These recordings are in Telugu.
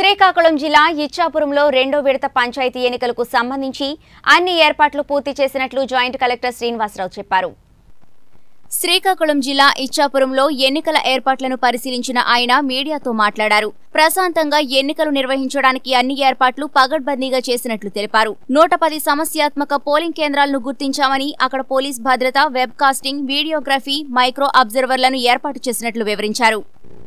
శ్రీకాకుళం జిల్లా ఇచ్చాపురంలో రెండో విడత పంచాయతీ ఎన్నికలకు సంబంధించి అన్ని ఏర్పాట్లు పూర్తి చేసినట్లు జాయింట్ కలెక్టర్ శ్రీనివాసరావు చెప్పారు. శ్రీకాకుళం జిల్లా ఇచ్చాపురంలో ఎన్నికల ఏర్పాట్లను పరిశీలించిన ఆయన మీడియాతో మాట్లాడారు. ప్రశాంతంగా ఎన్నికలు నిర్వహించడానికి అన్ని ఏర్పాట్లు పగడ్బందీగా చేసినట్లు తెలిపారు. 110 సమస్యాత్మక పోలింగ్ కేంద్రాలను గుర్తించామని, అక్కడ పోలీస్ భద్రత, వెబ్ కాస్టింగ్, వీడియోగ్రఫీ, మైక్రో అబ్జర్వర్లను ఏర్పాటు చేసినట్లు వివరించారు.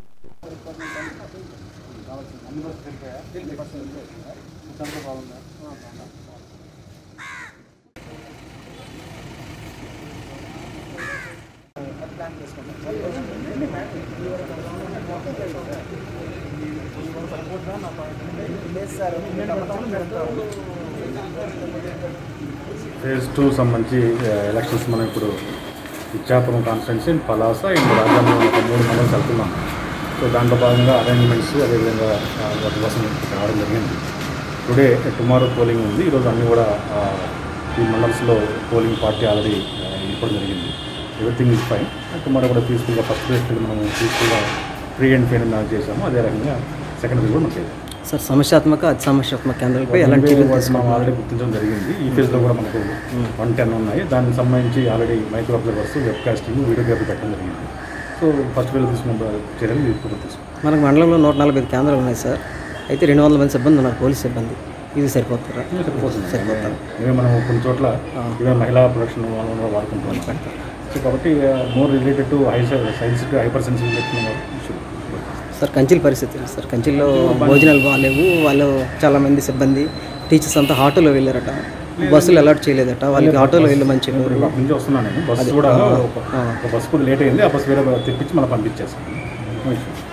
ఫేజ్ 2 సంబంధించి ఎలక్షన్స్ మనం ఇప్పుడు ఇచ్చాపురం కాన్స్టిట్యున్సీ, పలాస అండ్ రాజధానిలో ఒక 3 మండలాలు వెళ్తున్నాం. సో దాంట్లో భాగంగా అరేంజ్మెంట్స్ అదేవిధంగా వాటి కోసం రావడం జరిగింది. టుమారో పోలింగ్ ఉంది. ఈరోజు అన్నీ కూడా ఈ మండల్స్లో పోలింగ్ పార్టీ ఆల్రెడీ ఇవ్వడం జరిగింది. Everything is fine. టుమారో కూడా పీస్ఫుల్గా ఫస్ట్ ఫేజ్ మనం పీస్ఫుల్గా ఫ్రీ అండ్ ఫెయిర్ మనం చేసాము. అదే రకంగా సెకండ్ ఫేజ్ కూడా మనం చేసాము. సార్, సమస్యాత్మక అసమస్యాత్మక కేంద్రాలపై ఎలాంటి మనం ఆల్రెడీ గుర్తించడం జరిగింది. ఈ ఫేజ్లో కూడా మనకు 110 ఉన్నాయి. దానికి సంబంధించి already micro observers, web casting, videography పెట్టడం జరిగింది. సో ఫస్ట్ ఫేజ్ తీసుకున్న చర్యలు ఇప్పుడు తీసుకున్నాం. మనకు మండలంలో 145 కేంద్రాలు ఉన్నాయి సార్. అయితే 200 మంది సిబ్బంది ఉన్నారు, పోలీస్ సిబ్బంది. ఇది సరిపోతారా? సరిపోతారు. మనం కొన్ని చోట్ల ఇవే మహిళా ప్రొడక్షన్ వాళ్ళు వాడుకుంటున్నాం. సో కాబట్టి more related to hyper sensitive sir, కంచిల పరిస్థితి సార్. కంచిల్లో భోజనాలు బాగాలేవు. వాళ్ళు చాలామంది సిబ్బంది, టీచర్స్ అంతా ఆటోలో వెళ్ళారట. బస్సులు అలర్ట్ చేయలేదట. వాళ్ళకి ఆటోలో వెళ్ళి మంచి నుంచి వస్తున్నాను నేను. బస్సు కూడా ఒక బస్సు లేట్ అయింది. ఆ బస్సు వేరే తెప్పించి మనం పంపించేస్తాం.